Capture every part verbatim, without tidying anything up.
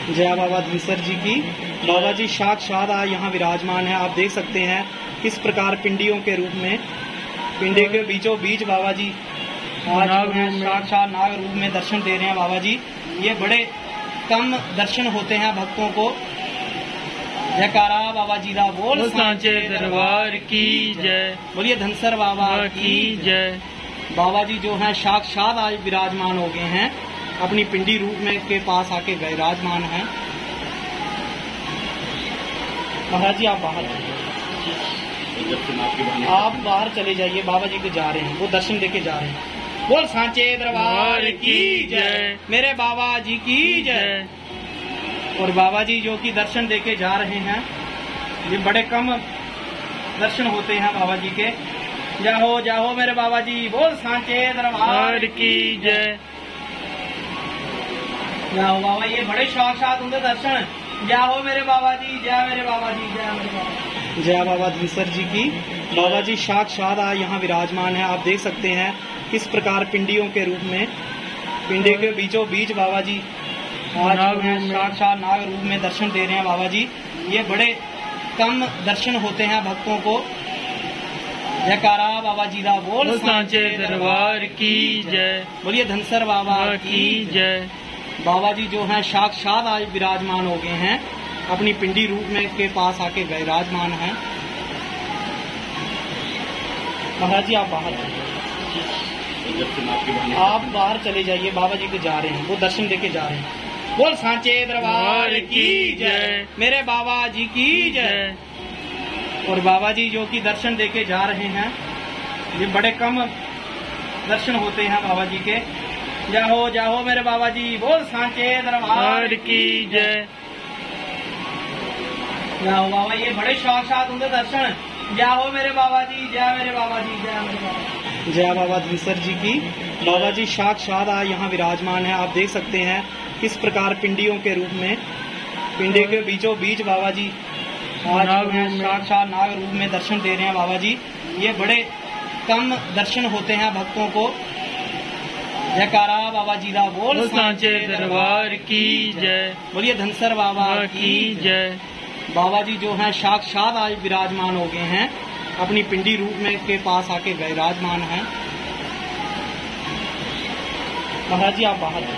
जय बाबा धनसर जी की। बाबा जी साक्षात आज यहाँ विराजमान है। आप देख सकते हैं किस प्रकार पिंडियों के रूप में, पिंडे के बीचों बीच बाबा जी आज जो है साक्षात नाग रूप में दर्शन दे रहे हैं। बाबा जी ये बड़े कम दर्शन होते हैं भक्तों को। जयकारा बाबा जी दा बोल सांचे दरबार की जय, बोलिए धनसर बाबा की जय। बाबा जी जो है साक्षात आज विराजमान हो गए हैं, अपनी पिंडी रूप में के पास आके विराजमान हैं। महाराज जी आप बाहर आप बाहर चले जाइए, बाबा जी को जा रहे हैं, वो दर्शन देके जा रहे हैं। बोल सांचे दरबार की जय, मेरे बाबा जी की जय। और बाबा जी जो कि दर्शन देके जा रहे हैं, ये बड़े कम दर्शन होते हैं बाबा जी के। जाओ जाओ मेरे बाबा जी, बोल सांचे दरबार की जय। जाओ बाबा, ये बड़े साक्षात उनके दर्शन। जाओ मेरे बाबा जी, जय मेरे बाबा जी, जय मेरे बाबा। जय बाबा धनसर जी की। बाबा जी साक्षात आज यहाँ विराजमान है। आप देख सकते हैं किस प्रकार पिंडियों के रूप में, पिंडे के बीचों बीच बाबा जी आज जो है साक्षात नाग रूप में दर्शन दे रहे हैं। बाबा जी ये बड़े कम दर्शन होते हैं भक्तों को। जयकारा बाबा जी दा बोल सांचे दरबार की जय, बोलिए धनसर बाबा की जय। बाबा जी जो है साक्षात आज विराजमान हो गए हैं, अपनी पिंडी रूप में के पास आके विराजमान हैं। महाराज जी आप बाहर आप बाहर चले जाइए, बाबा जी को जा रहे हैं, वो दर्शन देके जा रहे हैं। बोल सांचे दरबार की जय, मेरे बाबा जी की जय। और बाबा जी जो कि दर्शन देके जा रहे हैं, ये बड़े कम दर्शन होते हैं बाबा जी के। जाओ जाओ मेरे बाबा जी, बोल सांचे दरबार की जय। जाओ बाबा, ये बड़े साक्षात उनके दर्शन। जाओ मेरे बाबा जी, जय मेरे बाबा जी, जय मेरे बाबा। जय बाबा धनसर जी की। बाबा जी साक्षात आज यहाँ विराजमान है। आप देख सकते हैं किस प्रकार पिंडियों के रूप में, पिंडे के बीचों बीच बाबा जी आज जो है साक्षात नाग रूप में दर्शन दे रहे हैं। बाबा जी ये बड़े कम दर्शन होते हैं भक्तों को। जयकारा बाबा जी दा बोल सांचे दरबार की जय, बोलिए धनसर बाबा की जय। बाबा जी जो है साक्षात आज विराजमान हो गए हैं, अपनी पिंडी रूप में के पास आके विराजमान हैं। महाराज जी आप बाहर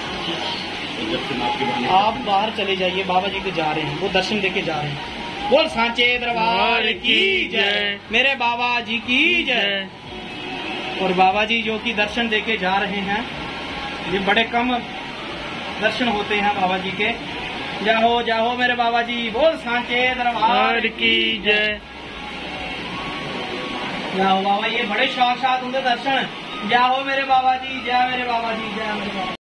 आप बाहर चले जाइए, बाबा जी को जा रहे हैं, वो दर्शन देके जा रहे हैं। बोल सांचे दरबार की जय, मेरे बाबा जी की जय। और बाबा जी जो कि दर्शन देके जा रहे हैं, ये बड़े कम दर्शन होते हैं बाबा जी के। जाओ जाओ मेरे बाबा जी, बोल सांचे दरबार की जय। जाओ बाबा, ये बड़े साक्षात उनके दर्शन। जाओ मेरे बाबा जी, जय मेरे बाबा जी, जय मेरे बाबा।